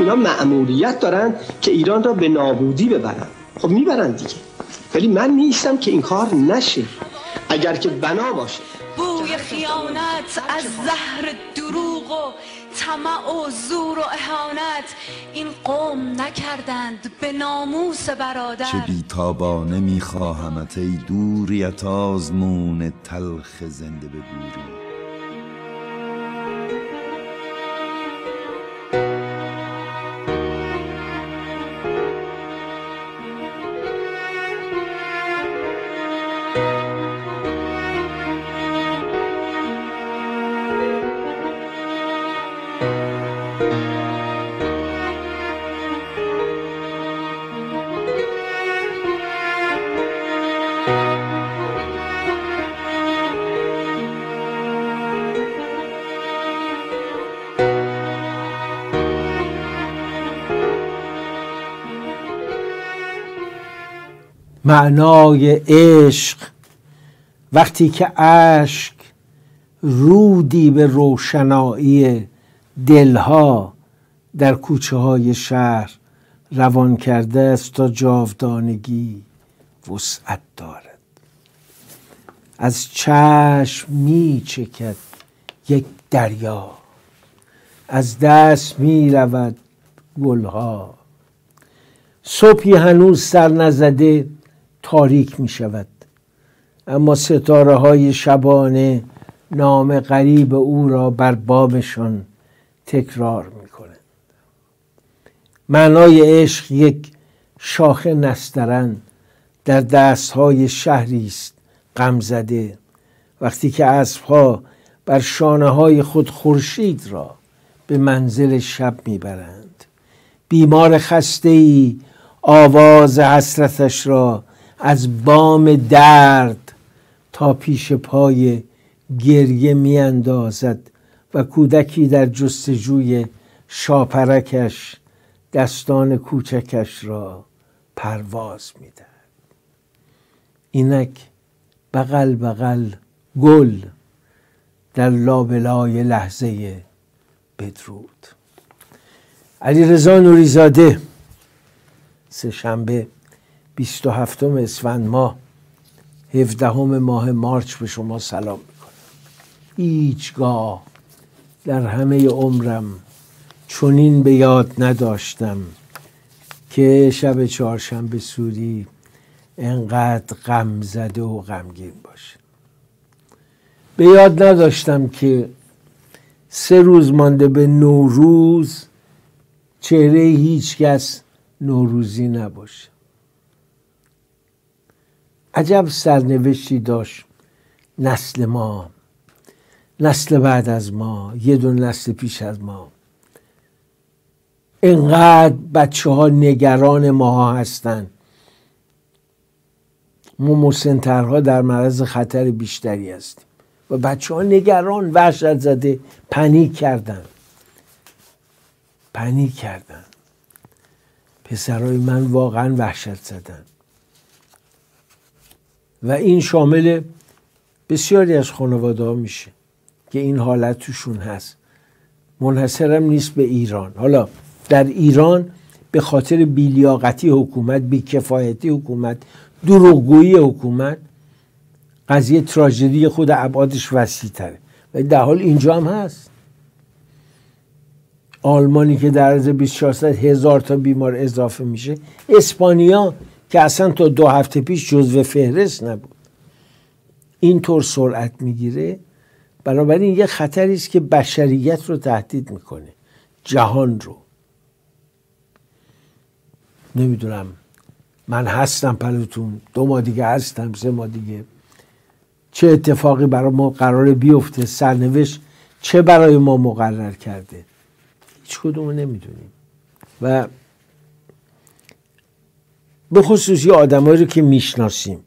اینا مأموریت دارن که ایران را به نابودی ببرن. خب میبرن دیگه، ولی من نیستم که این کار نشه. اگر که بنا باشه بوی خیانت از زهر دروغ و طمع و زور و اهانت این قوم نکردند به ناموس برادر. چه بیتابانه میخواهمت ای دوریت آزمون تلخ زنده به گوری. معنای عشق وقتی که اشک رودی به روشنایی دلها در کوچه های شهر روان کرده است تا جاودانگی وسعت دارد. از چشم می چکد یک دریا، از دست می رود گلها. صبحی هنوز سر نزده تاریک می شود، اما ستاره های شبانه نام غریب او را بر بامشان تکرار می کنند. معنای عشق یک شاخه نسترن در دستهای شهری است غم زده، وقتی که اسبها بر شانه های خود خورشید را به منزل شب می برند. بیمار خسته‌ای آواز حسرتش را از بام درد تا پیش پای گریه می اندازد و کودکی در جستجوی شاپرکش دستان کوچکش را پرواز می دهد. اینک بغل بغل گل در لابلای لحظه بدرود. علیرضا نوری‌زاده، سه‌شنبه 27 اسفند ماه 17 ماه مارچ به شما سلام میکنم. هیچگاه در همه عمرم چنین به یاد نداشتم که شب چهارشنبه سوری انقدر غم زده و غمگین باشه. به یاد نداشتم که 3 روز مانده به نوروز چهره هیچ کس نوروزی نباشه. عجب سرنوشتی داشت نسل ما، نسل بعد از ما، یه دو نسل پیش از ما. اینقدر بچه ها نگران ما هستن. ما مسن‌ترها در معرض خطر بیشتری هستیم و بچه ها نگران، وحشت زده، پنیک کردن. پسرای من واقعا وحشت زدن و این شامل بسیاری از خانواده ها میشه که این حالت توشون هست. منحصرم نیست به ایران. حالا در ایران به خاطر بی‌لیاقتی حکومت، بی‌کفایتی حکومت، دروغگویی حکومت، قضیه تراژدی خود ابعادش وسیع تره، ولی در حال اینجا هم هست. آلمانی که در عرض 24 ساعت 1000 تا بیمار اضافه میشه، اسپانیا که اصلا تا 2 هفته پیش جزو فهرست نبود، اینطور سرعت میگیره. بنابراین یه خطری است که بشریت رو تهدید میکنه، جهان رو. نمیدونم، من هستم پلوتون، 2 ماه دیگه هستم، 3 ماه دیگه چه اتفاقی برای ما قراره بیفته، سرنوشت چه برای ما مقرر کرده، هیچ کدومو نمیدونیم. و به خصوص یه آدمایی رو که میشناسیم،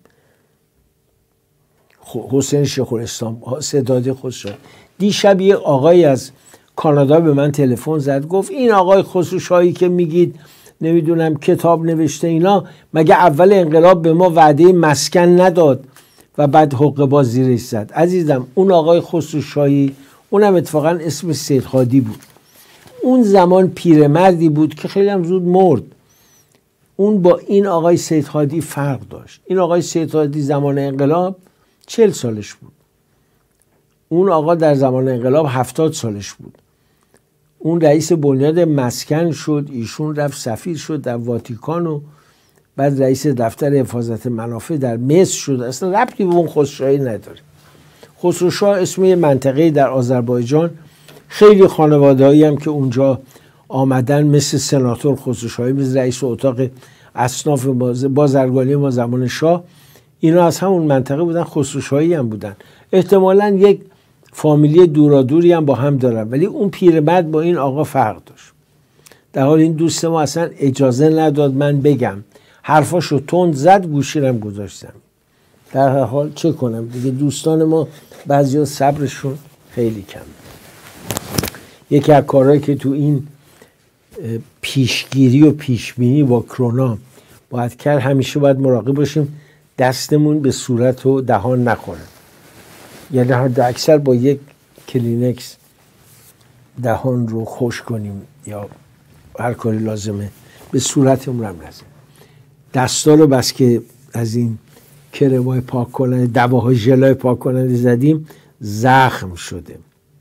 حسین شیخ‌الاسلام، سداد خسرو. دیشب یه آقای از کانادا به من تلفن زد، گفت این آقای خسروشاهی که میگید نمیدونم کتاب نوشته اینا، مگه اول انقلاب به ما وعده مسکن نداد و بعد حقه باز زیرش زد؟ عزیزم، اون آقای خسروشاهی، اونم اتفاقا اسم سید خادی بود، اون زمان پیرمردی بود که خیلی هم زود مرد. اون با این آقای سید هادی فرق داشت. این آقای سید هادی زمان انقلاب 40 سالش بود. اون آقا در زمان انقلاب 70 سالش بود. اون رئیس بنیاد مسکن شد، ایشون رفت سفیر شد در واتیکان و بعد رئیس دفتر حفاظت منافع در مصر شد. اصلا ربطی به اون خسروشاهی نداره. خسروشاه اسم یه منطقه در آذربایجان، خیلی خانواده‌ای هم که اونجا آمدن مثل سناتور خسروشاهی، مثل رئیس اتاق اصناف بازرگانی ما زمان شاه، اینا از همون منطقه بودن، خسروشاهی هم بودن. احتمالاً یک فامیلی دورادوری هم با هم دارن، ولی اون پیرمرد با این آقا فرق داشت. در حال این دوست ما اصلا اجازه نداد من بگم، حرفاشو تند زد، گوشیرم گذاشتم. در هر حال چه کنم دیگه، دوستان ما بعضیا صبرشون خیلی کم. یکی از کارهایی که تو این پیشگیری و پیشبینی با کرونا باید کرد، همیشه باید مراقب باشیم دستمون به صورت و دهان نخوره. یعنی حد اکثر با یک کلینکس دهان رو خوش کنیم یا هر کاری لازمه، به صورتمون هم نزنیم. دستا رو بس که از این کرمای پاک کننده، دواهای ژلای پاک کننده زدیم، زخم شده.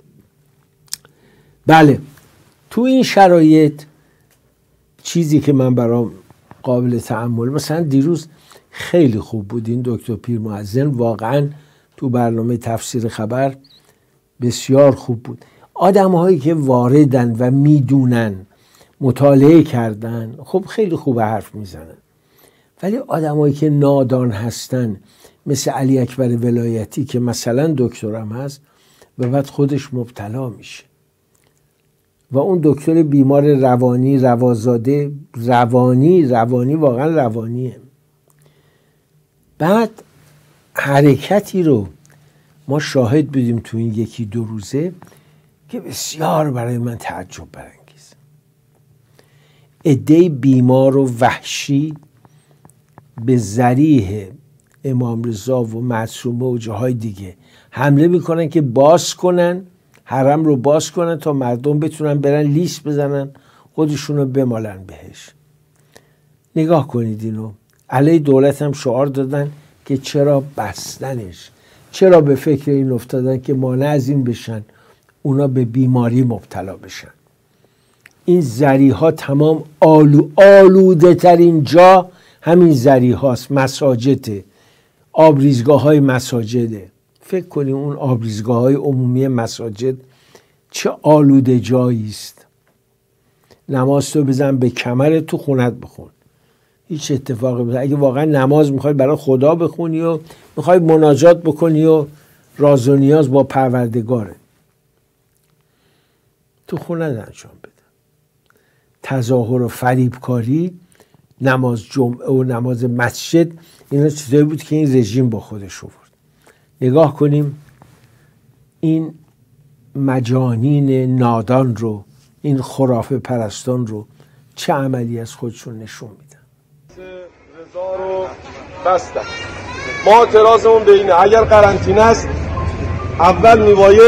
بله، تو این شرایط چیزی که من برام قابل تأمل، مثلا دیروز خیلی خوب بود این دکتر پیرمعظم، واقعا تو برنامه تفسیر خبر بسیار خوب بود. آدم هایی که واردن و میدونن، مطالعه کردن، خب خیلی خوب حرف میزنن. ولی آدم هایی که نادان هستن، مثل علی اکبر ولایتی که مثلا دکترم هست و بعد خودش مبتلا میشه، و اون دکتر بیمار روانی، روازاده، روانی واقعا روانیه. بعد حرکتی رو ما شاهد بودیم تو این یکی دو روزه که بسیار برای من تعجب برانگیز. عده بیمار و وحشی به ذریح امام رضا و معصومه و جاهای دیگه حمله میکنن که باز کنن، حرم رو باز کنن تا مردم بتونن برن لیست بزنن خودشونو بمالن بهش. نگاه کنید اینو. علیه دولت هم شعار دادن که چرا بستنش، چرا به فکر این افتادن که مانع از این بشن اونا به بیماری مبتلا بشن. این ذریحا تمام آلوده ترین جا همین ذریحاست، مساجد، آبریزگاه های مساجده. فکر کنیم اون آبریزگاه های عمومی مساجد چه آلوده جایی است. نماز تو بزن به کمر، تو خونت بخون، هیچ اتفاقی بزن. اگه واقعا نماز میخوای برای خدا بخونی و میخوای مناجات بکنی و راز و نیاز با پروردگاره، تو خونت انجام بده. تظاهر و فریبکاری، نماز جمعه و نماز مسجد، اینا چیزایی بود که این رژیم با خودش آورد. نگاه کنیم این مجانین نادان رو، این خرافه پرستان رو چه عملی از خودشون نشون میدن. رضا رو بستن. ما اعتراضمون به اینه، اگر قرنطینه است اول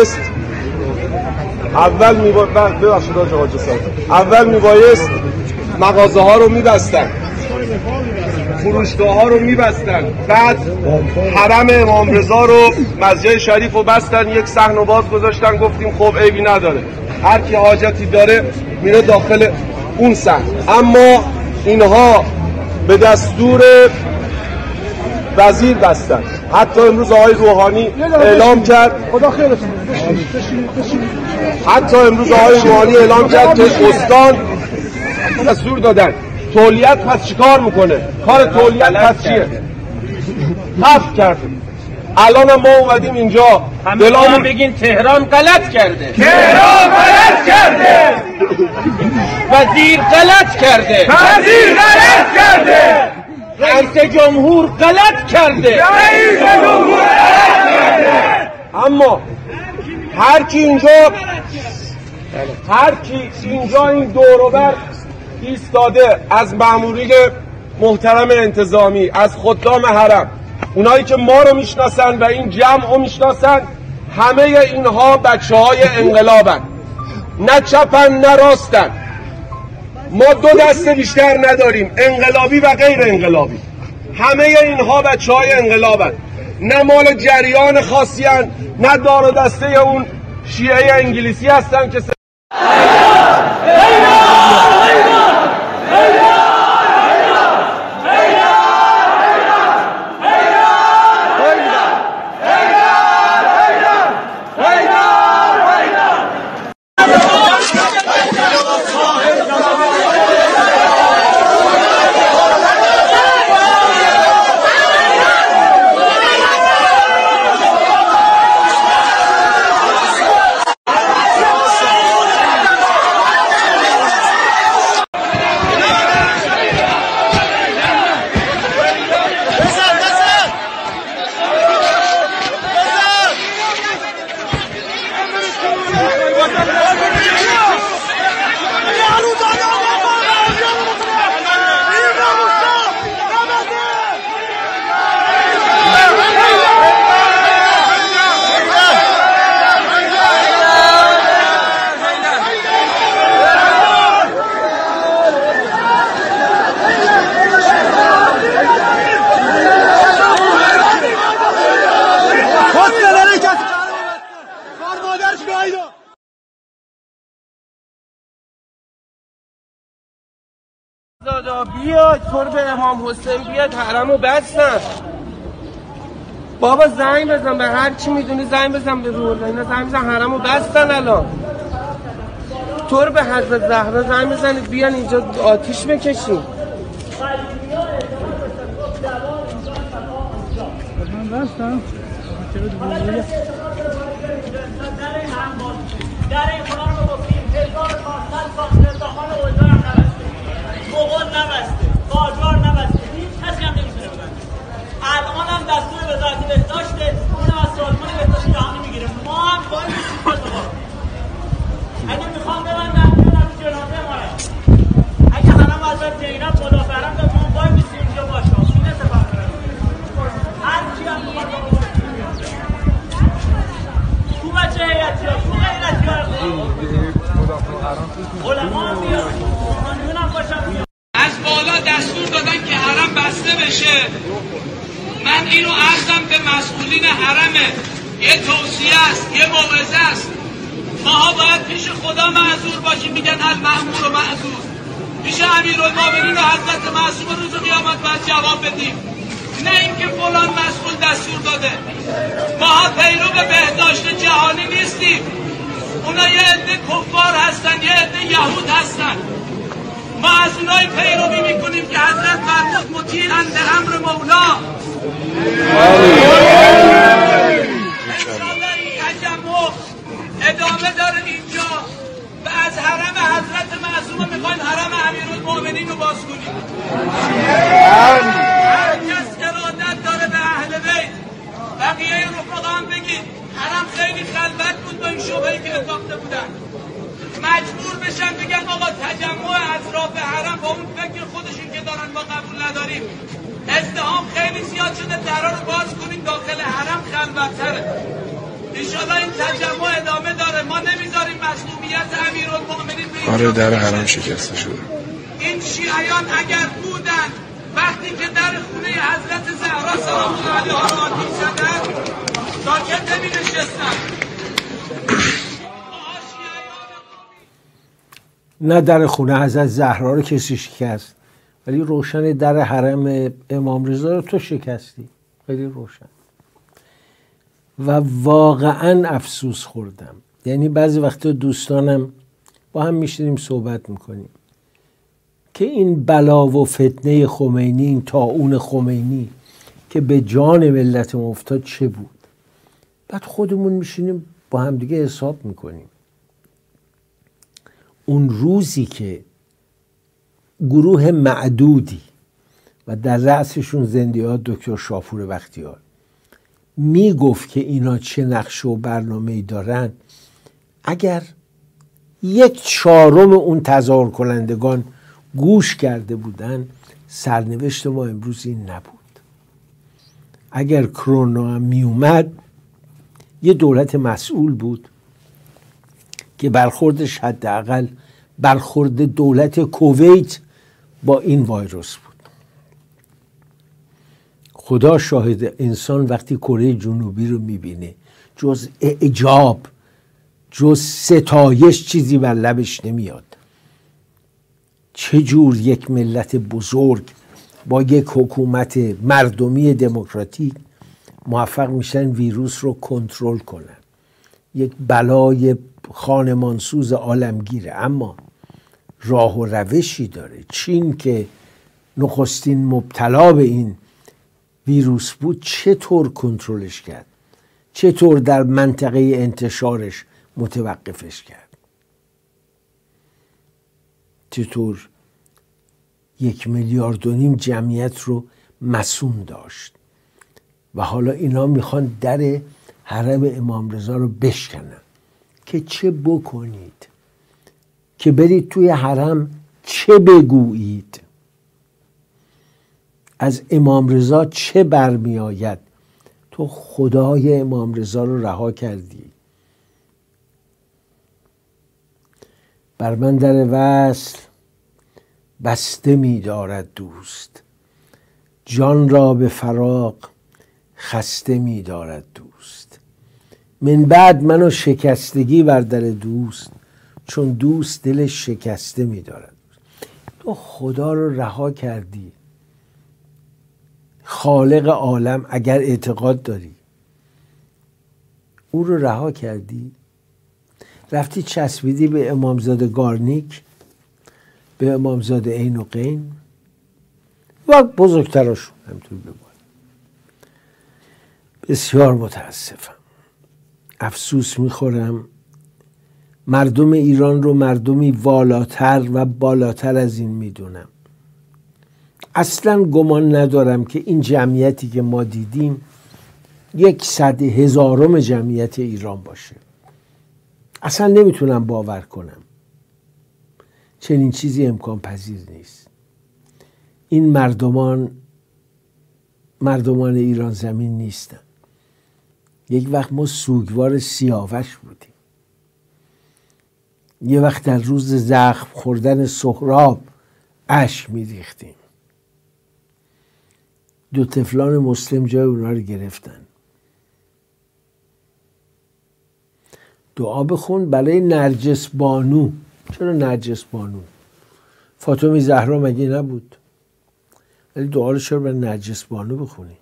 میبایست مغازه ها رو میبستن، فروشگاه ها رو میبستن، بعد حرم امام رضا رو، مسجد شریف رو بستن، یک صحن رو باز گذاشتن، گفتیم خب عیبی نداره، هر کی حاجتی داره میره داخل اون صحن. اما اینها به دستور وزیر بستن. حتی امروز آقای روحانی اعلام کرد، که استان دستور دادن تولیت پس چیکار میکنه؟ کار تولیت پس چیه؟ حذف کرده. الان ما اومدیم اینجا دلامون بگین تهران غلط کرده، وزیر غلط کرده، رئیس جمهور غلط کرده. اما هر کی اینجا این دور و بر ایستاده، از مامورین محترم انتظامی، از خدام حرم، اونایی که ما رو میشناسن و این جمع رو میشناسن، همه اینها بچه های انقلابن. نه چپن نه راستن. ما دو دسته بیشتر نداریم، انقلابی و غیر انقلابی. همه اینها بچه‌های انقلابن، نه مال جریان خاصی هن، نه دار و دسته اون شیعه انگلیسی هستن که بیاد قرب امام حسین بیاد حرمو بستن. بابا زنگ بزن به هر چی میدونی، زنگ بزن به روح اینا، زنگ بزن حرمو بستن. الان طور به حضرت زهرا زنگ بزنید بیان اینجا آتیش بکشیم. من بستم در این خانه رو بکنیم 1400 سال داخل اوضاع نبسته، مغول نبسته، قاجار نبسته، هیچ کسی هم نمیتونه ببنده. الان هم دستور وزارت بهداشته، اونم از سازمان بهداشت جهانی میگیره. ما هم باید میسیم با دوباره اگه میخوام ببندن بیان رو جنازه ما رشت. اگه حرم حضرت زینب خدا فرم داد ما باید میسیم اینجا باشه. این اتفاق برد هر چی هم میخواد تو بچه هیئتی ها، تو غیرتی ها علما هم بیان، قانون هم باشم بیان. از بالا دستور دادن که حرم بسته بشه. من اینو عرضم به مسئولین حرمه، یه توصیه است، یه موعظه است. ماها باید پیش خدا معذور باشیم، میگن المأمور و معذور. پیش امیرالمومنین و حضرت معصوم روز قیامت باید جواب بدیم، نه اینکه فلان مسئول دستور داده. ماها پیرو بهداشت جهانی نیستیم، اونا یه عده کفار هستن، یه عده یهود هستن. ما از اونای پیروی میکنیم که حضرت فرمود مطیعاً لامر مولا. انشاءالله این تجمع ادامه داره اینجا و از حرم حضرت معصومه میخوایم حرم امیرالمومنین رو باز کنیم. هر کس ارادت داره به اهل بیت، بقیه رفقا هم بگید حرم خیلی خلوت بود با این شبهی که انداخته بودن، مجبور بشن بگن آقا تجمع اطراف حرم با اون فکر خودشون که دارن ما قبول نداریم، ازدحام خیلی زیاد شده، درا رو باز کنیم، داخل حرم خلوت‌تره. انشالله این تجمع ادامه داره، ما نمیذاریم مظلومیت امیرالمومنین به آره در حرم شکسته شده. این شیعیان اگر بودن وقتی که در خونه حضرت زهرا سلام الله علیها رو آتیش زدن ساکت نمی‌نشستن. نه در خونه حضرت زهرا رو کسی شکست، ولی روشن در حرم امام رضا رو تو شکستی. خیلی روشن. و واقعا افسوس خوردم. یعنی بعضی وقتا دوستانم با هم میشینیم صحبت میکنیم که این بلا و فتنه خمینی، این طاعون خمینی که به جان ملت ما افتاد چه بود. بعد خودمون میشینیم با هم دیگه حساب میکنیم. اون روزی که گروه معدودی و در رأسشون زندیات دکتر شاپور بختیار میگفت که اینا چه نقشه و برنامه‌ای دارن، اگر 1/4 اون تظاهر کنندگان گوش کرده بودن، سرنوشت ما امروز این نبود. اگر کرونا هم می اومد، یه دولت مسئول بود که برخوردش حداقل برخورد دولت کویت با این ویروس بود. خدا شاهد، انسان وقتی کره جنوبی رو میبینه جز اعجاب، جز ستایش چیزی بر لبش نمیاد. چجور یک ملت بزرگ با یک حکومت مردمی دموکراتیک موفق میشن ویروس رو کنترل کنن. یک بلای خانمانسوز عالمگیره، اما راه و روشی داره. چین که نخستین مبتلا به این ویروس بود چطور کنترلش کرد؟ چطور در منطقه انتشارش متوقفش کرد؟ چطور 1.5 میلیارد جمعیت رو مسون داشت؟ و حالا اینا میخوان در حرم امام رضا رو بشکنن که چه بکنید؟ که برید توی حرم چه بگویید؟ از امام رضا چه برمی آید؟ تو خدای امام رضا رو رها کردی. بر من در وصل بسته می دارد دوست، جان را به فراق خسته می دارد دوست. من بعد منو شکستگی بر در دوست، چون دوست دلش شکسته می دارد. تو خدا رو رها کردی، خالق عالم اگر اعتقاد داری او رو رها کردی، رفتی چسبیدی به امامزاده گارنیک، به امامزاده عین و قین و بزرگتراشون همطور ببال. بسیار متاسفم، افسوس میخورم مردم ایران رو مردمی والاتر و بالاتر از این میدونم. اصلا گمان ندارم که این جمعیتی که ما دیدیم 100,000 جمعیت ایران باشه. اصلا نمیتونم باور کنم، چنین چیزی امکان پذیر نیست. این مردمان ایران زمین نیستن. یک وقت ما سوگوار سیاوش بودیم، یه وقت در روز زخم خوردن سهراب اشک میریختیم. 2 طفلان مسلم جای اونا رو گرفتن. دعا بخون برای نرجس بانو. چرا نرجس بانو؟ فاطمه زهرا مگه نبود؟ ولی دعا رو چرا برای نرجس بانو بخونی؟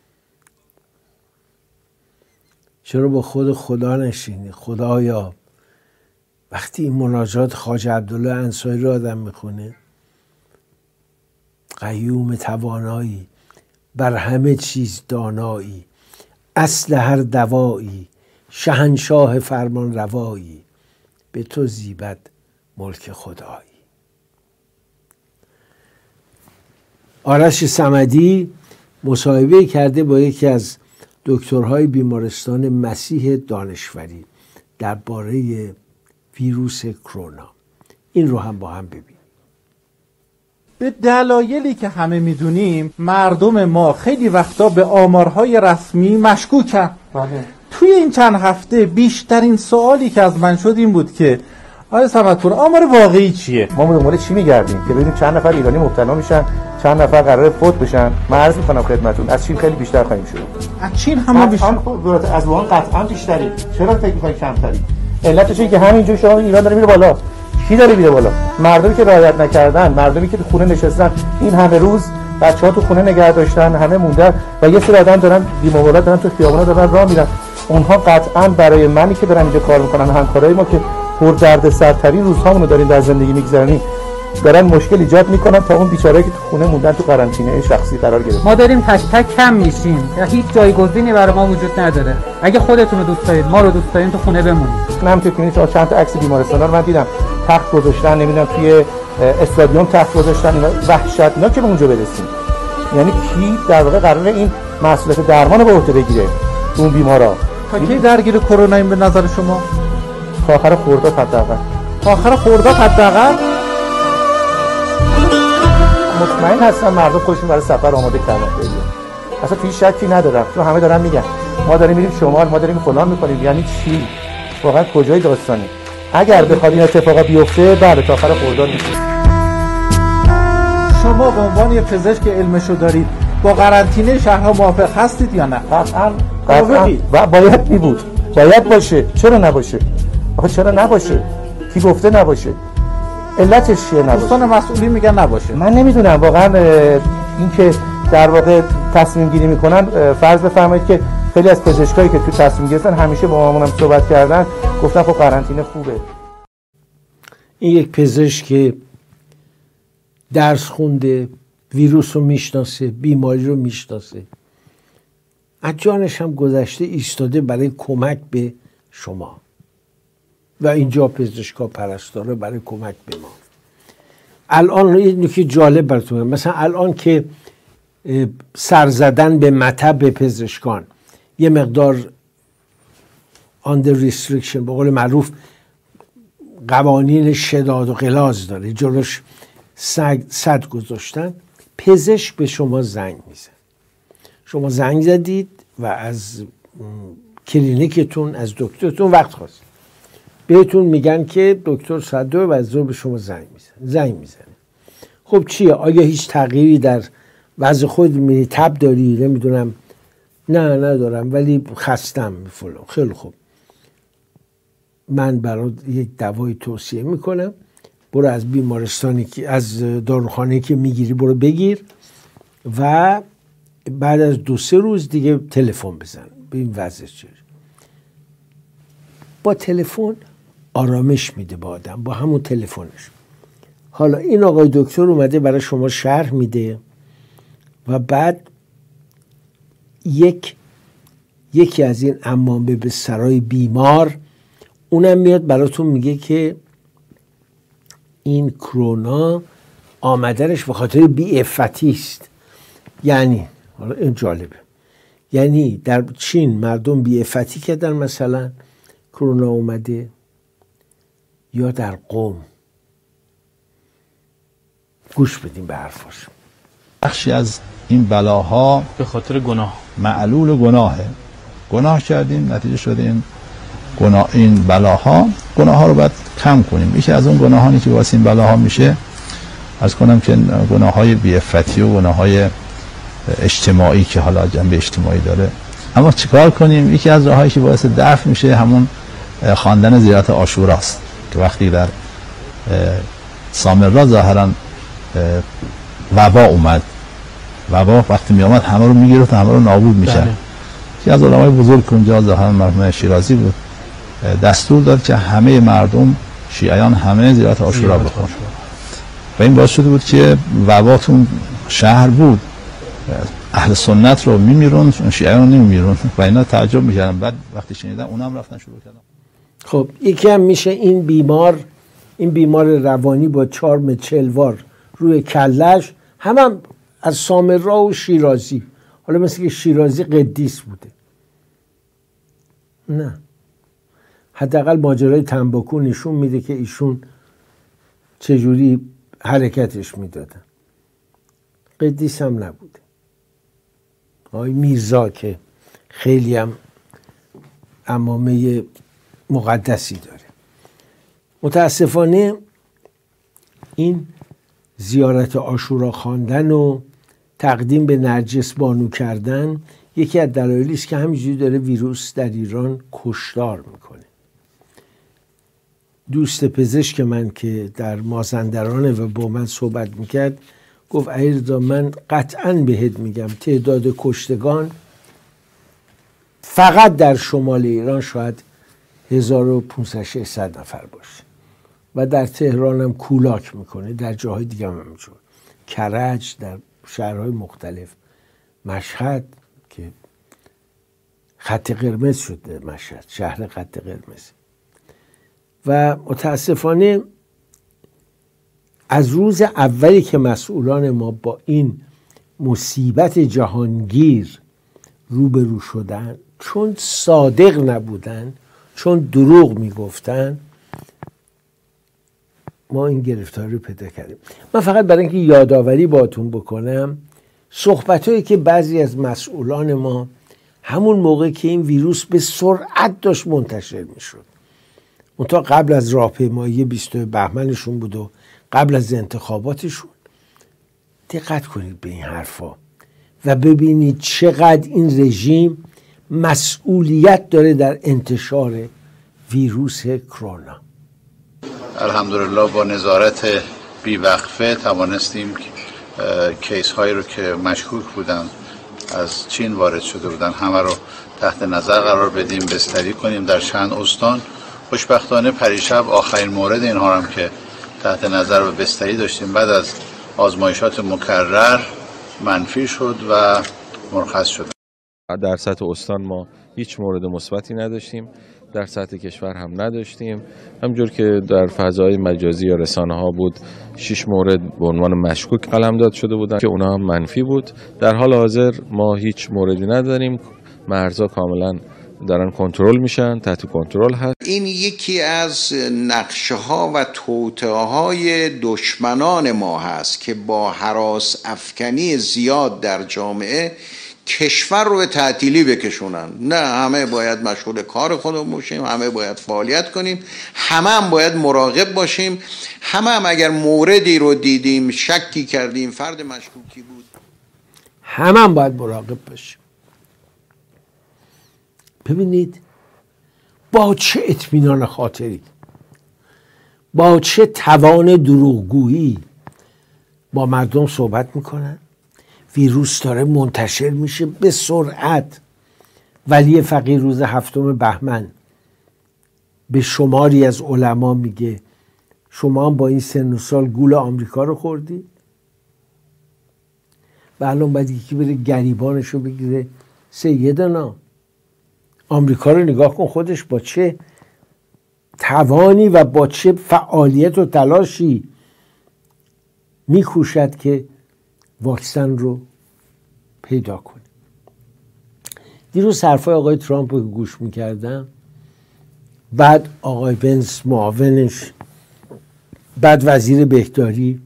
چرا با خود خدا نشینی؟ خدایا، وقتی این مناجات خواجه عبدالله انصاری رو آدم میخونه، قیوم توانایی، بر همه چیز دانایی، اصل هر دوایی، شهنشاه فرمان روایی، به تو زیبد ملک خدایی. آرش صمدی مصاحبه کرده با یکی از دکترهای بیمارستان مسیح دانشوری درباره ویروس کرونا. این رو هم با هم ببینیم. به دلایلی که همه میدونیم مردم ما خیلی وقتا به آمارهای رسمی مشکوکن. توی این چند هفته بیشترین سوالی که از من شد این بود که آقای صمدپور آمار واقعی چیه؟ ما دنبال چی میگردیم که ببینیم چند نفر ایرانی مبتلا میشن، چند نفر قراره فوت بشن. من عرض میکنم خدمتتون از چین خیلی بیشتر خواهیم شد. از چین هم بیشتر، از ووهان قطعا بیشتری. چرا فکر می‌کنید کمتری؟ علتش اینه که همینجور شما ایران داره میره بالا. کی داره میره بالا؟ مردمی که رعایت نکردن، مردمی که تو خونه نشستن این همه روز، بچه‌ها تو خونه نگه داشتن، همه موندن و یه سری آدم دارن بی‌مبالا دارن تو خیابونا دارن راه میرن. اونها قطعا برای منی که دارم اینجا کار میکنن، همکارای ما که پر دردسرترین روزهامونو داریم در زندگی میگذرونیم، دارن مشکل ایجاد میکنن تا اون بیچارهایی که تو خونه موندن تو قرنطینه شخصی قرار گرفتن. ما داریم تک تک کم میشیم و هیچ جایگزینی برای ما وجود نداره. اگه خودتون رو دوست دارید، ما رو دوست دارین، تو خونه بمونید. هم تو کلینیک چند تا عکس بیمارستانا رو من دیدم، تخت گذاشتن، نمیدونم توی استادیوم تخت گذاشتن، وحشتناک که به اونجا برسیم. یعنی کی در واقع قراره این مسئولیت درمان رو به عهده بگیره اون بیمارا؟ تا کی درگیر کرونا این به نظر شما؟ تا آخر خرداد حداقل. تا آخر خرداد حداقل. مطمئن هستم مردم خودشون برای سفر آماده کردن. اصلا توی شکی ندارم، چون همه دارن میگن ما داریم میریم شمال، ما داریم فلان میکنیم. یعنی چی؟ واقعا کجای داستانی؟ اگر بخواد این اتفاقا بیفته بله تا آخر خرداد میشه. شما به عنوان یه پزشک علمشو دارید، با قرنطینه شهرها موافق هستید یا نه؟ قطعاً و باید می بود، باید باشه. چرا نباشه؟ آخه چرا نباشه؟ کی گفته نباشه؟ علتش چیه نباشه؟ دوستان مسئولین میگن نباشه. من نمیدونم واقعا این که در واقع تصمیم گیری میکنن، فرض بفرمایید که خیلی از پزشکایی که تو تصمیم گرفتن همیشه با مامانم صحبت کردن، گفتن خب قرنطینه خوبه. این یک پزشک که درس خونده، ویروس رو میشناسه، بیماری رو میشناسه، از جانش هم گذشته ایستاده برای کمک به شما و اینجا پزشکا پرستاره برای کمک به ما. الان یه نکته جالب براتون میگم، مثلا الان که سر زدن به مطب پزشکان یه مقدار under restriction، به قول معروف قوانین شداد و غلاظ داره، جلوش صد گذاشتن، پزشک به شما زنگ میزن. شما زنگ زدید و از کلینیکتون، از دکترتون وقت خواست، بهتون میگن که دکتر ساعت 2 بعد ظهر به شما زنگ میزنه. خب چیه؟ آیا هیچ تغییری در وضع خود میری؟ تب داری؟ نمیدونم. نه ندارم ولی خستم فلان. خیلی خوب، من برات یک دوای توصیه میکنم، برو از بیمارستانی که از داروخانه که میگیری برو بگیر و بعد از 2-3 روز دیگه تلفن بزن به این وضع چه. با تلفن آرامش میده به آدم، با همون تلفنش. حالا این آقای دکتر اومده برای شما شرح میده و بعد یکی از این عمامه به سرای بیمار اونم میاد براتون میگه که این کرونا آمدنش به خاطر بی‌عفتی است. یعنی حالا این جالبه، یعنی در چین مردم بی‌عفتی کردن مثلا کرونا اومده، یا در قم؟ گوش بدیم به حرفاش. بخشی از این بلاها به خاطر گناه، معلول گناهه. گناه کردیم، نتیجه شده این گناهها رو باید کم کنیم. یکی از اون گناهانی که واسه این بلاها میشه، عرض کنم که گناههای بی‌عفتی و گناههای اجتماعی که حالا جنبه اجتماعی داره. اما چیکار کنیم؟ یکی از راهایی که باعث دفع میشه همون خواندن زیارت عاشوراست که وقتی در سامرا ظاهرا وبا اومد، وبا وقتی می اومد همه رو میگرفت، همه رو نابود میشه. یکی از علمای بزرگ اونجا ظاهرا مرحوم شیرازی بود، دستور داد که همه مردم شیعیان همه زیارت عاشورا بخونن و این باعث شده بود که وبا تو شهر بود، اهل سنت رو میمیرون، شیعیان رو نمیمیرون و اینا تعجب میکردن. بعد وقتی شنیدن اونم رفتن شروع کردن. خب یکی هم میشه این بیمار روانی با چارم چلوار روی کلش، هم از سامرا و شیرازی. حالا مثل که شیرازی قدیس بوده، نه، حداقل ماجرای تنباکو نشون میده که ایشون چجوری حرکتش میدادن. قدیس هم نبوده. آقای میرزا که خیلی هم عمامه مقدسی داره. متاسفانه این زیارت عاشورا خواندن و تقدیم به نرجس بانو کردن یکی از دلایلی است که همینجوری داره ویروس در ایران کشتار میکنه. دوست پزشک من که در مازندرانه و با من صحبت میکرد گفت علیرضا من قطعاً بهت میگم تعداد کشتگان فقط در شمال ایران شاید 1500-1600 نفر باشه و در تهران هم کولاک میکنه، در جاهای دیگه هم همینجور، کرج، در شهرهای مختلف، مشهد که خط قرمز شده، مشهد شهر خط قرمز. و متاسفانه از روز اولی که مسئولان ما با این مصیبت جهانگیر روبرو شدن، چون صادق نبودن، چون دروغ میگفتن، ما این گرفتاری رو پیدا کردیم. من فقط برای اینکه یادآوری باهاتون بکنم، صحبتایی که بعضی از مسئولان ما همون موقع که این ویروس به سرعت داشت منتشر میشد منتها قبل از راهپیمایی 20 بهمنشون بود و قبل از انتخاباتشون. دقت کنید به این حرفا و ببینید چقدر این رژیم مسئولیت داره در انتشار ویروس کرونا. الحمدلله با نظارت بیوقفه توانستیم کیس هایی رو که مشکوک بودن از چین وارد شده بودن همه رو تحت نظر قرار بدیم، بستری کنیم در چند استان. خوشبختانه پریشب آخرین مورد اینها هم که تحت نظر و بستری داشتیم بعد از آزمایشات مکرر منفی شد و مرخص شد. در سطح استان ما هیچ مورد مثبتی نداشتیم، در سطح کشور هم نداشتیم. همجور که در فضای مجازی یا رسانه ها بود 6 مورد به عنوان مشکوک قلمداد شده بودن که اونا هم منفی بود. در حال حاضر ما هیچ موردی نداریم، مرزها کاملا دارن کنترل میشن، تحت کنترل هست. این یکی از نقشه ها و توطئه های دشمنان ما هست که با هراس افکنی زیاد در جامعه کشور رو به تعطیلی بکشونن. نه، همه باید مشغول کار خودمون باشیم، همه باید فعالیت کنیم، همه هم باید مراقب باشیم، همه هم اگر موردی رو دیدیم شکی کردیم فرد مشکوکی بود همه هم باید مراقب باشیم. ببینید با چه اطمینان خاطری، با چه توان دروغگویی با مردم صحبت میکنن. ویروس داره منتشر میشه به سرعت. ولی فقیه روز 7 بهمن به شماری از علما میگه شما هم با این سن و سال گول آمریکا رو خوردید و الان باید یکی بره گریبانش رو بگیره. سیدنا آمریکا رو نگاه کن، خودش با چه توانی و با چه فعالیت و تلاشی میکوشد که واکسن رو پیدا کنه. دیروز حرفای آقای ترامپ رو گوش میکردم، بعد آقای پنس معاونش، بعد وزیر بهداری،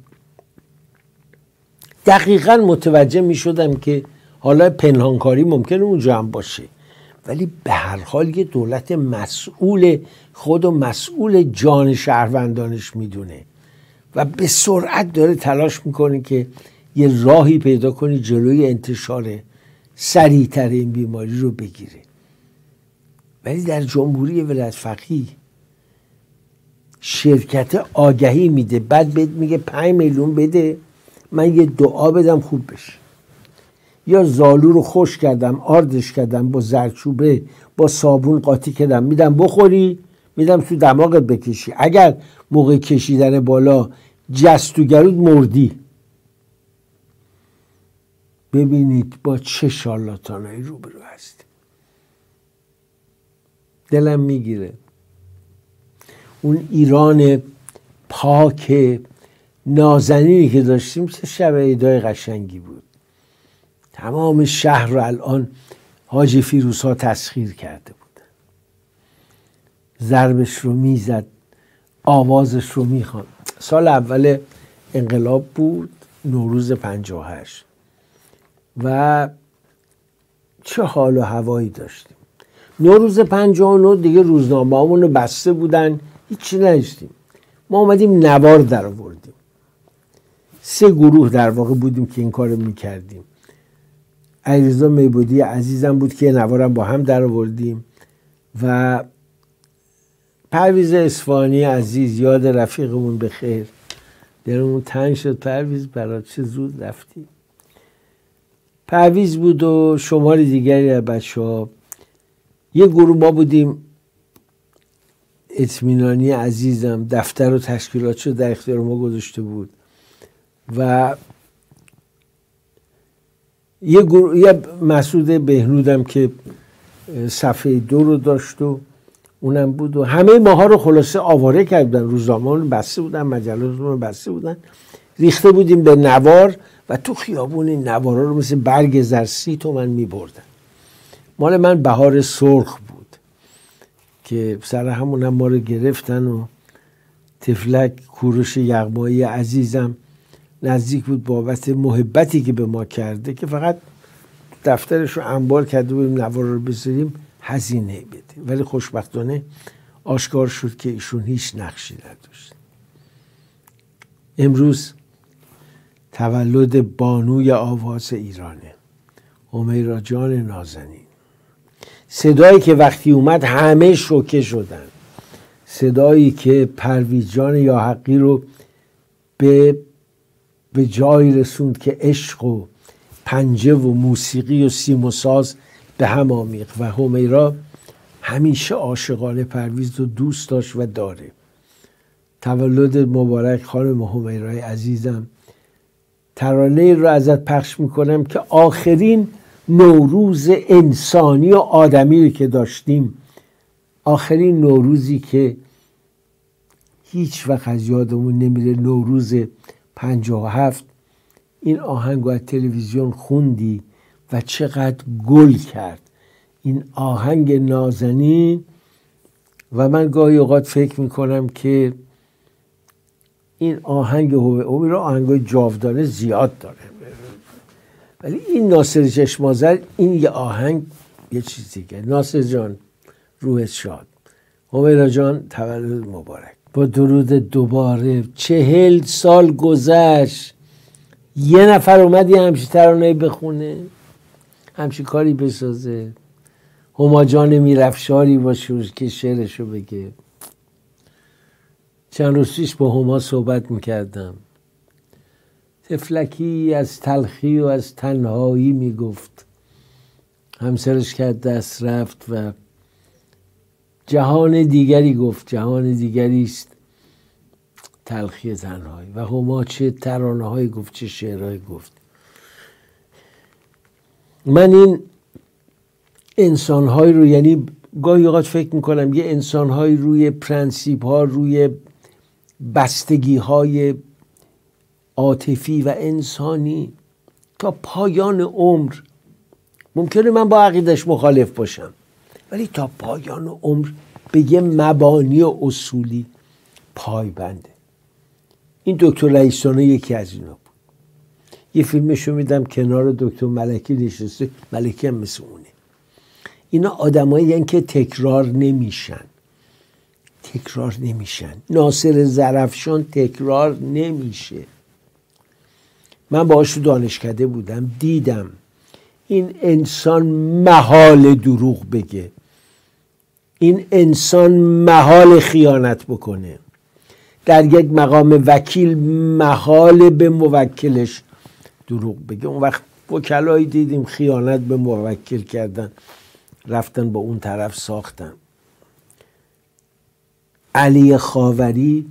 دقیقاً متوجه میشدم که حالا پنهانکاری ممکنه اونجا هم باشه، ولی به هر حال یه دولت مسئول خود و مسئول جان شهروندانش میدونه و به سرعت داره تلاش میکنه که یه راهی پیدا کنی جلوی انتشار سریعتر این بیماری رو بگیره. ولی در جمهوری ولایت فقیه شرکت آگهی میده، بعد بهت میگه 5 میلیون بده من یه دعا بدم خوب بشه، یا زالو رو خوش کردم، آردش کردم، با زردچوبه با صابون قاطی کردم، میدم بخوری، میدم تو دماغت بکشی، اگر موقع کشیدن بالا جست و گرود مردی. ببینید با چه شارلاتانایی روبرو هستیم. دلم میگیره اون ایران پاک نازنینی که داشتیم چه شب عیدای قشنگی بود. تمام شهر رو الان حاجی فیروزها تسخیر کرده بودن، ضربش رو میزد، آوازش رو میخوان. سال اول انقلاب بود، نوروز 58 و چه حال و هوایی داشتیم. نوروز 59 دیگه روزنامه همون رو بسته بودن، هیچی نداشتیم. ما اومدیم نوار در آوردیم. 3 گروه در واقع بودیم که این کار میکردیم. علیرضا میبودی عزیزم بود که نوارم با هم در آوردیم و پرویز اصفهانی عزیز، یاد رفیقمون به خیر، دلمون تنگ شد. پرویز برات چه زود رفتی. پرویز بود و شمار دیگری از بچه‌ها. یه گروه ما بودیم، اطمینانی عزیزم دفتر و تشکیلاتش رو در اختیار ما گذاشته بود و یه مسعود بهنودم که صفحه 2 رو داشت و اونم بود و همه ماها رو خلاصه آواره کردن، روزنامه رو بسته بودن، مجلات رو بسته بودن، ریخته بودیم به نوار و تو خیابون این نوارا رو مثل برگ زر 30 تومن می‌بردن. مال من بهار سرخ بود که سر همون هم ما رو گرفتن و تفلک کوروش یغمایی عزیزم نزدیک بود بابت محبتی که به ما کرده که فقط دفترش رو انبار کرده بودیم نوار رو بذاریم هزینه بده. ولی خوشبختانه آشکار شد که ایشون هیچ نقشی نداشت. امروز تولد بانوی آواز ایرانه، همیرا جان نازنین. صدایی که وقتی اومد همه شوکه شدن، صدایی که پرویز جان یاحقی رو به جایی رسوند که عشق و پنجه و موسیقی و سیم و ساز به هم آمیخت و همیرا همیشه عاشقانه پرویز رو دوست داشت و داره. تولد مبارک خانم همیرای عزیزم. ترانه رو ازت پخش میکنم که آخرین نوروز انسانی و آدمی رو که داشتیم، آخرین نوروزی که هیچ وقت از یادمون نمیره، نوروز 57. این آهنگ رو از تلویزیون خوندی و چقدر گل کرد این آهنگ نازنین. و من گاهی اوقات فکر میکنم که این آهنگ همیرا آهنگای جاودانه زیاد داره، ولی این ناصر چشمازر این یه آهنگ یه چیز دیگه. ناصر جان روحت شاد، همیرا جان تولد مبارک. با درود دوباره. 40 سال گذشت، یه نفر اومد یه همچین ترانه‌ای بخونه، همچین کاری بسازه. هما جان میرفشاری باشه که شعرشو بگه. چند روز پیش با هما صحبت میکردم. طفلکی از تلخی و از تنهایی میگفت، همسرش کرد دست رفت و جهان دیگری گفت، جهان دیگری است تلخی تنهایی. و هما چه ترانه هایی گفت، چه شعرهایی گفت. من این انسان‌های رو، یعنی گاهی اوقات فکر میکنم یه انسان‌های روی پرنسیپ‌ها، روی بستگی‌های عاطفی و انسانی تا پایان عمر، ممکنه من با عقیدش مخالف باشم، ولی تا پایان عمر به یه مبانی و اصولی پایبنده. این دکتر رئیسانه یکی از اینا بود. یه فیلمشو میدم کنار دکتر ملکی نشسته، ملکی هم مثل اونه. اینا آدمایی هستن که تکرار نمیشن. ناصر زرفشان تکرار نمیشه. من باهاش تو دانشکده بودم، دیدم این انسان محال دروغ بگه، این انسان محال خیانت بکنه. در یک مقام وکیل محال به موکلش دروغ بگه. اون وقت وکلایی دیدیم خیانت به موکل کردن، رفتن با اون طرف ساختن. علی خاوری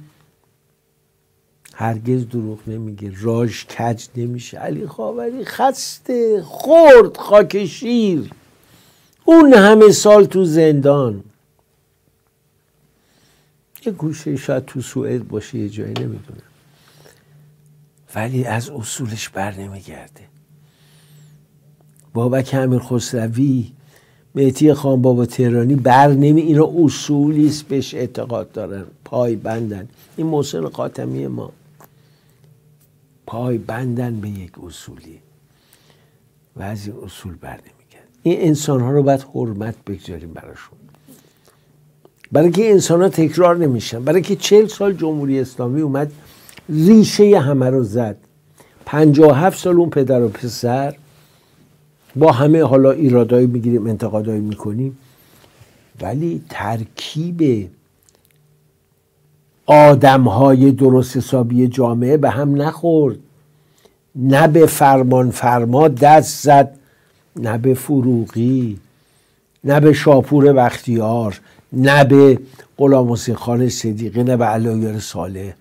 هرگز دروغ نمیگه، راج کج نمیشه. علی خاوری خسته خورد خاک شیر، اون همه سال تو زندان. یه گوشه شاید تو سوئد باشه، یه جایی نمیدونم، ولی از اصولش بر نمیگرده. بابک امیر خسروی، مهدی خان بابا تهرانی بر نمی، اینا اصولیست بهش اعتقاد دارن، پای بندن. این محسن خاتمی ما پای بندن به یک اصولی و از این اصول بر نمیگرد. این انسان ها رو باید حرمت بگذاریم براشون، برای که انسان ها تکرار نمیشن، برای که 40 سال جمهوری اسلامی اومد ریشه همه رو زد. 57 سال اون پدر و پسر با همه حالا ایرادایی میگیریم، انتقادایی میکنیم، ولی ترکیب آدمهای درست حسابی جامعه به هم نخورد. نه به فرمان فرما دست زد، نه به فروغی، نه به شاپور بختیار، نه به غلام حسین خان صدیقی، نه به علایار صالح.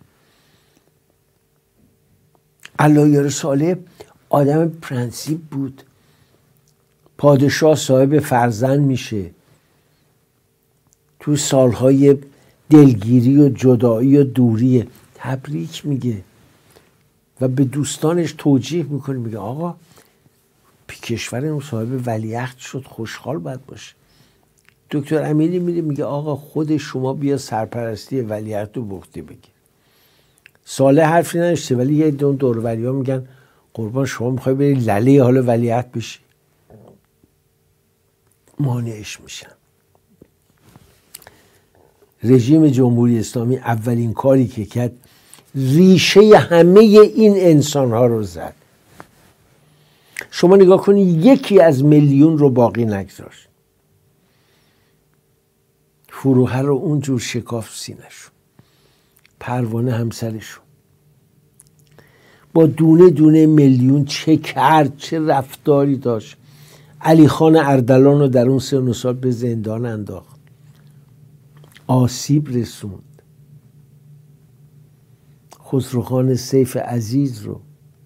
علایار صالح آدم پرنسیپ بود. پادشاه صاحب فرزند میشه، تو سالهای دلگیری و جدایی و دوری تبریک میگه و به دوستانش توجیه میکنه، میگه آقا کشورمون صاحب ولیعهد شد، خوشحال باید باشه. دکتر امیری میره میگه آقا خود شما بیا سرپرستی ولیعهد رو به عهده بگیر. صالح حرفی نداشته، ولی یه دوروری‌ها میگن قربان شما میخوای بری لله حالا ولیعهد بشی، مانعش میشن. رژیم جمهوری اسلامی اولین کاری که کرد ریشه همه این انسانها رو زد. شما نگاه کنید، 1 از میلیون رو باقی نگذاشت. فروهر رو اونجور شکاف سینه‌شون، پروانه همسرشون، با دونه دونه میلیون چه کرد، چه رفتاری داشت. علی خان اردلان رو در اون 3 سال به زندان انداخت، آسیب رسوند. خسروخان سیف عزیز رو،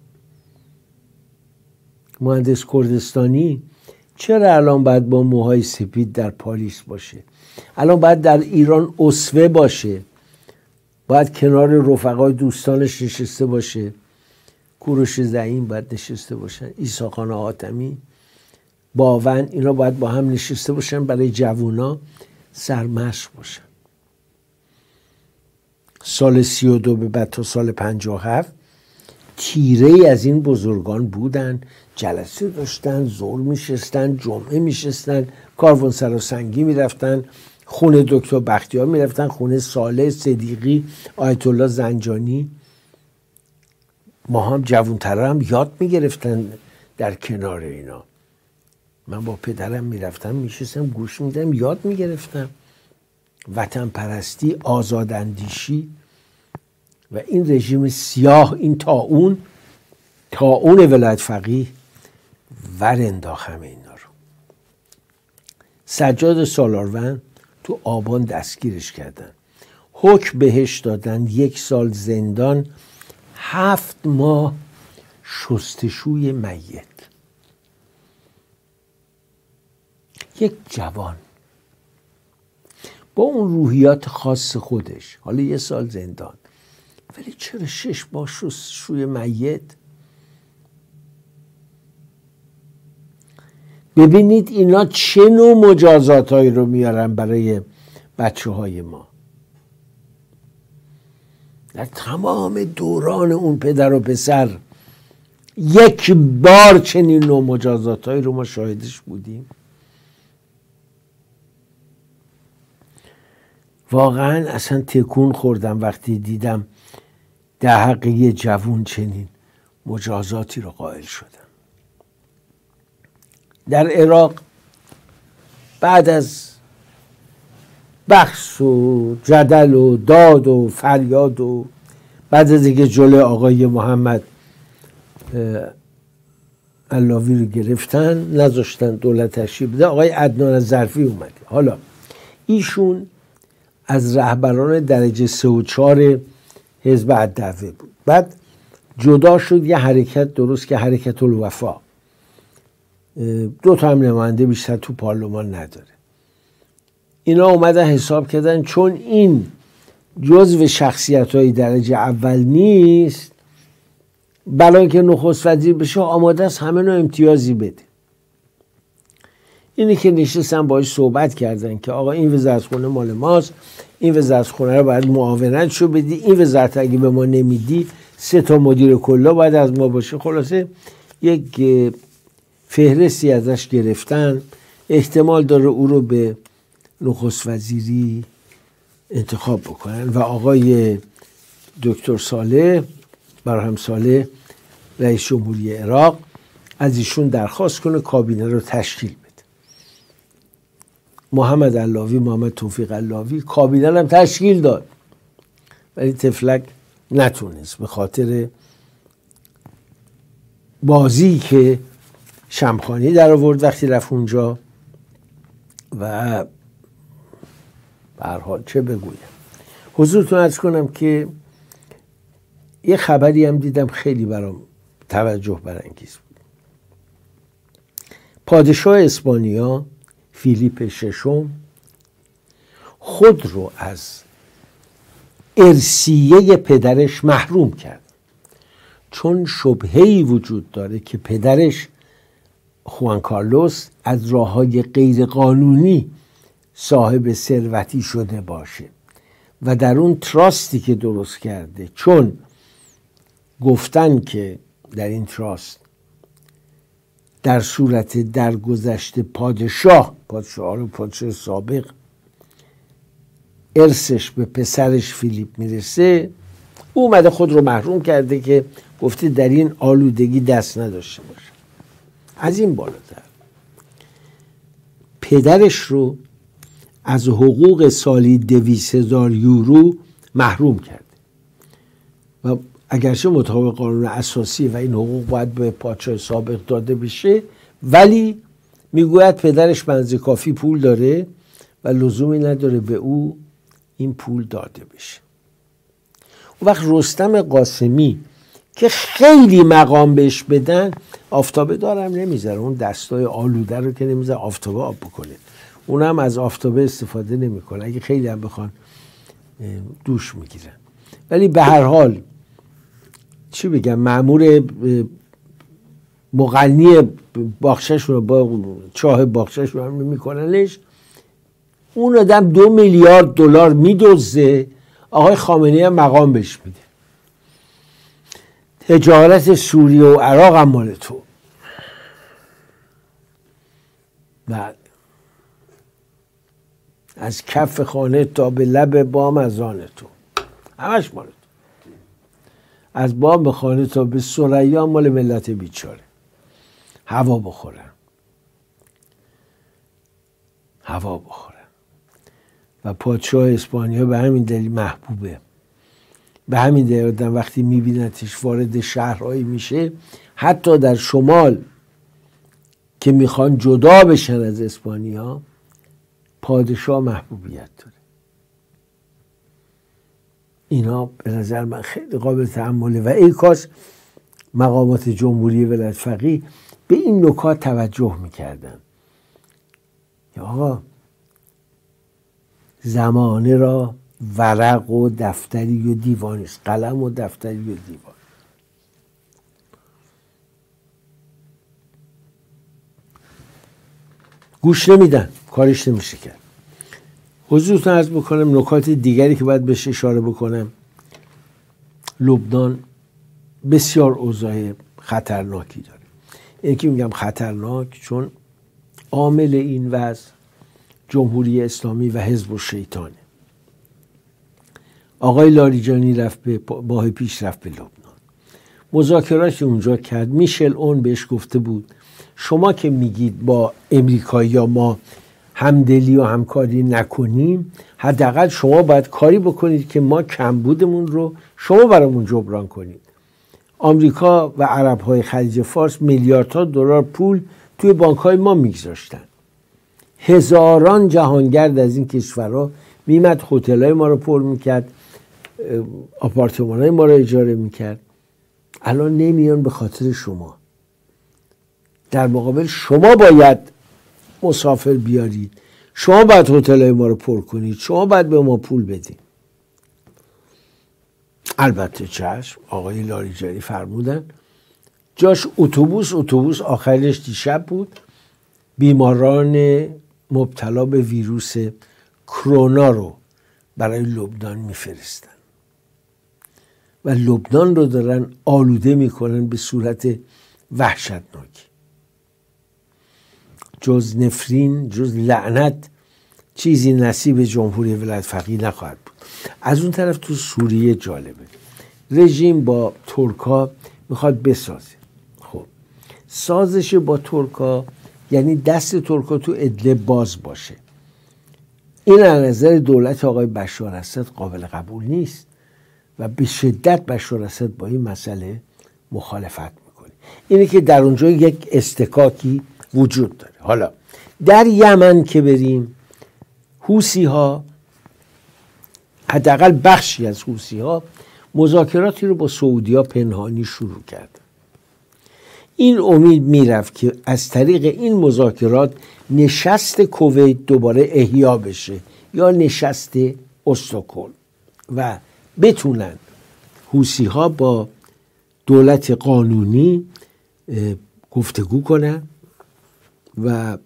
مهندس کردستانی، چرا الان باید با موهای سپید در پاریس باشه؟ الان باید در ایران اسوه باشه، باید کنار رفقای دوستانش نشسته باشه، کوروش زعیم باید نشسته باشن، عیسی خان حاتمی، باون، اینا باید با هم نشسته باشن برای جوونا سرمشق باشن. سال 32 به بعد تا سال 57 تیره از این بزرگان بودن، جلسه داشتن، ظهر میشستن، جمعه میشستن، کاروانسرا سنگی میرفتن، خونه دکتر بختیار میرفتن، خونه صالح صدیقی، آیت الله زنجانی. ما هم جوان‌ترا هم یاد میگرفتن در کنار اینا. من با پدرم میرفتم میشستم گوش میدم، یاد میگرفتم وطن پرستی، آزاداندیشی. و این رژیم سیاه، این طاعون ولایت فقیه ور انداخت همه اینا رو. سجاد سالاروند تو آبان دستگیرش کردن، حکم بهش دادن 1 سال زندان، 7 ماه شستشوی میت. یک جوان با اون روحیات خاص خودش، حالا 1 سال زندان، ولی چرا 6 ماه شستشوی میت؟ ببینید اینا چه نوع مجازاتایی رو میارن برای بچه های ما. در تمام دوران اون پدر و پسر 1 بار چنین نوع مجازاتایی رو ما شاهدش بودیم؟ واقعا اصلا تکون خوردم وقتی دیدم در حق یه جوون چنین مجازاتی رو قائل شدم. در عراق بعد از بحث و جدل و داد و فریاد و بعد از اینکه جلوی آقای محمد علاوی رو گرفتن، نذاشتن دولت تشریف بده، آقای عدنان ظرفی اومده. حالا ایشون از رهبران درجه 3 و 4 حزب الدعوه بود. بعد جدا شد، یه حرکت درست که حرکت الوفا، 2 تا هم نماینده بیشتر تو پارلمان نداره. اینا اومدن حساب کردن چون این جزو شخصیت‌های درجه اول نیست، برای اینکه نخست وزیر بشه آماده است همه نوع امتیازی بده. اینی که نشستن باهاش صحبت کردن که آقا این وزارتخونه مال ماست، این وزارتخونه رو باید معاونتشو بدی، این وزارت اگه به ما نمیدی 3 تا مدیر کلا باید از ما باشه. خلاصه یک فهرستی ازش گرفتن، احتمال داره او رو به نخست وزیری انتخاب بکنن و آقای دکتر صالح، برهم صالح، رئیس جمهوری عراق، از ایشون درخواست کنه کابینه رو تشکیل بده. محمد توفیق علاوی کابینه هم تشکیل داد، ولی تفلک نتونست به خاطر بازی که شمخانی در آورد وقتی رفت اونجا. و به هر حال چه بگویم، حضورتون عرض کنم که یه خبری هم دیدم خیلی برام توجه برانگیز بود. پادشاه اسپانیا فیلیپ ششم خود رو از ارثیه پدرش محروم کرد، چون شبهه‌ای وجود داره که پدرش خوان کارلوس از راه‌های غیر قانونی صاحب ثروتی شده باشه و در اون تراستی که درست کرده، چون گفتن که در این تراست در صورت درگذشت پادشاه سابق ارثش به پسرش فیلیپ میرسه، او اومده خود رو محروم کرده که گفته در این آلودگی دست نداشته باشه. از این بالاتر پدرش رو از حقوق سالی 200,000 یورو محروم کرده و اگرچه مطابق قانون اساسی و این حقوق باید به پادشاه سابق داده بشه، ولی میگوید پدرش بنز کافی پول داره و لزومی نداره به او این پول داده بشه. اون وقت رستم قاسمی که خیلی مقام بهش بدن، آفتابه دارم نمیذاره، اون دستای آلوده رو که نمیذاره آفتابه آب بکنه، اونم از آفتابه استفاده نمیکنه، اگه خیلی هم بخوان دوش میگیرن. ولی به هر حال چی بگم، مأمور مغنی باغچه‌شون رو با چاه باغچه‌شون رو میکننش، اون آدم 2 میلیارد دلار میدزده، آقای خامنه‌ای هم مقام بهش میده. تجارت سوریه و عراق هم مال تو. بعد از کف خانه تا به لب بام از آن تو، همش مال تو. از بام به خانه تا به ثریا مال ملت بیچاره. هوا بخورن، هوا بخورن. و پادشاه اسپانیا به همین دلیل محبوبه. به همین دلیل آدم وقتی میبینتش وارد شهرهایی میشه، حتی در شمال که میخوان جدا بشن از اسپانیا، پادشاه محبوبیت داره. اینا به نظر من خیلی قابل تأمله و ای کاش مقامات جمهوری ولایت فقیه به این نکات توجه میکردن. یا آقا زمانه را ورق و دفتری و دیوانی است، قلم و دفتری و دیوان. گوش نمیدن، کارش نمیشه کرد. حضورتون عرض بکنم نکات دیگری که باید بهش اشاره بکنم. لبنان بسیار اوضاع خطرناکی داره. این که میگم خطرناک چون عامل این وضع جمهوری اسلامی و حزب الشیطانه. آقای لاریجانی رفت به ماه پیش رفت به لبنان، مذاکرات اونجا کرد. میشل اون بهش گفته بود شما که میگید با امریکایی‌ها ما همدلی و همکاری نکنیم، حداقل شما باید کاری بکنید که ما کمبودمون رو شما برامون جبران کنید. آمریکا و عرب‌های خلیج فارس میلیاردها دلار پول توی بانک‌های ما میگذاشتن. هزاران جهانگرد از این کشورها میمد هتل‌های ما رو پر میکرد، آپارتمان‌های ما رو اجاره میکرد. الان نمیان به خاطر شما. در مقابل شما باید مسافر بیارید، شما باید هتل‌های ما رو پر کنید، شما باید به ما پول بدید. البته چشم، آقای لاریجانی فرمودن جاش اتوبوس آخرش دیشب بود، بیماران مبتلا به ویروس کرونا رو برای لبنان میفرستن و لبنان رو دارن آلوده میکنن به صورت وحشتناکی. جز نفرین، جز لعنت چیزی نصیب جمهوری ولایت فقیه نخواهد بود. از اون طرف تو سوریه جالبه، رژیم با ترکا میخواد بسازه. خب سازش با ترکا یعنی دست ترکا تو ادلب باز باشه. این از نظر دولت آقای بشار اسد قابل قبول نیست و به شدت بشار اسد با این مسئله مخالفت میکنه. اینه که در اونجا یک استکاکی وجود داره. حالا در یمن که بریم، حوثی ها، حداقل بخشی از حوثی ها مذاکراتی رو با سعودی ها پنهانی شروع کردن. این امید میرفت که از طریق این مذاکرات نشست کویت دوباره احیا بشه یا نشست استکهلم و بتونن حوثی ها با دولت قانونی گفتگو کنن و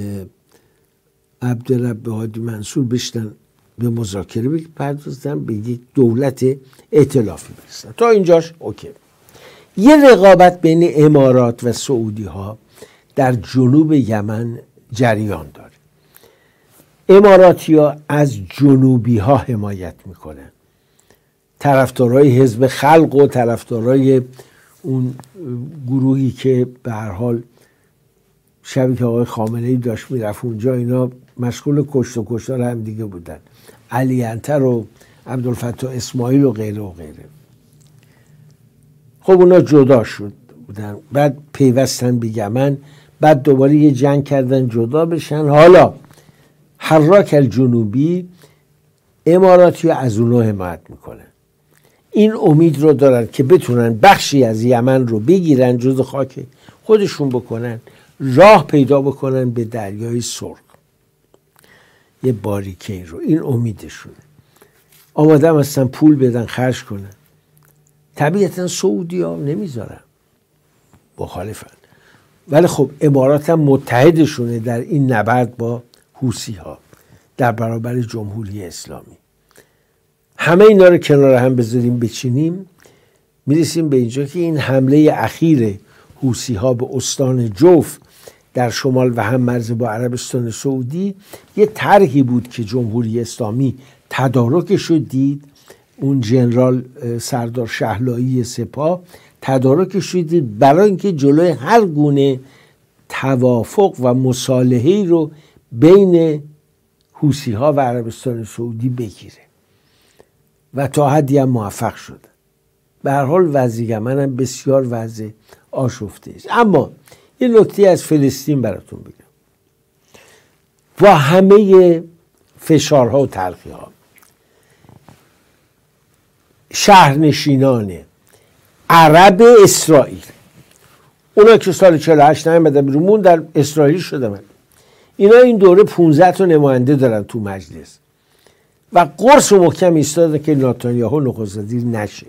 عبدالرب هادی منصور بشتن به مذاکره بپردازن، به یک دولت ائتلافی برسن. تا اینجاش اوکی. یه رقابت بین امارات و سعودی ها در جنوب یمن جریان داره. اماراتی‌ها از جنوبی ها حمایت میکنن، طرفدارای حزب خلق و طرفدارای اون گروهی که به هر حال شبی که آقای خامنه‌ای داشت میرفت اونجا اینا مشغول کشت و کشتار هم دیگه بودن، علی عنتر و عبدالفتاح اسماعیل و غیره و غیره. خب اونا جدا شد بودن، بعد پیوستن به یمن، بعد دوباره یه جنگ کردن جدا بشن. حالا حراک الجنوبی اماراتی از اونا حمایت میکنن، این امید رو دارن که بتونن بخشی از یمن رو بگیرن جز خاک خودشون بکنن، راه پیدا بکنن به دریای سرخ، یه باریکه رو. این امیدشونه، آماده هم هستن پول بدن خرج کنن. طبیعتا سعودی ها نمیذارن، مخالفن، ولی خب امارات هم متحدشونه در این نبرد با حوثی ها در برابر جمهوری اسلامی. همه اینا رو کنار هم بذاریم بچینیم، میرسیم به اینجا که این حمله اخیر حوثی ها به استان جوف در شمال و هم مرز با عربستان سعودی یه طرحی بود که جمهوری اسلامی تدارکش رو دید. اون جنرال سردار شهلایی سپاه تدارکش رو دید برای اینکه جلوی هر گونه توافق و مصالحه‌ای رو بین حوثی ها و عربستان سعودی بگیره و تا حدی هم موفق شد. به هر حال وضع یمن هم بسیار وضع آشفته است. اما یه نکته از فلسطین براتون بگم. با همه فشارها و تلخی‌ها، شهرنشینان عرب اسرائیل، اونا که سال 48 نیامدن بیرون در اسرائیل شدن، اینا این دوره 15 تا نماینده دارن تو مجلس و قرص و محکم ایستاده که نتانیاهو نخست وزیر نشه.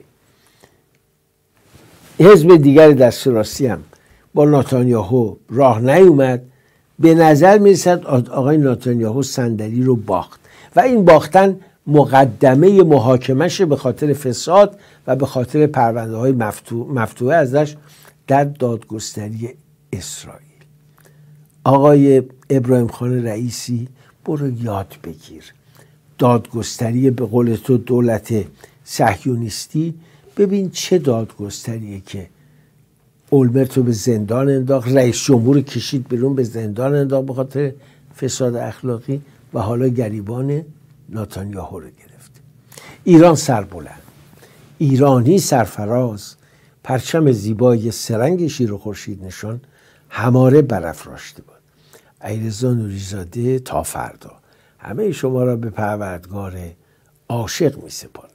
حزب دیگر دست راستی هم با نتانیاهو راه نیومد. به نظر میرسد آقای نتانیاهو صندلی رو باخت و این باختن مقدمه محاکمه‌شه به خاطر فساد و به خاطر پرونده‌های مفتوحه ازش در دادگستری اسرائیل. آقای ابراهیم خان رئیسی برو یاد بگیر دادگستری، به قول تو دولت صهیونیستی. ببین چه دادگستریه که اولمرت رو به زندان انداخت، رئیس جمهور کشید بیرون به زندان انداخت به خاطر فساد اخلاقی و حالا گریبان نتانیاهو رو گرفته. ایران سربلند، ایرانی سرفراز، پرچم زیبای سرنگ شیر و خورشید نشان هماره برافراشته باد. علیرضا نوری‌زاده تا فردا همه شما را به پروردگار عاشق می سپارم.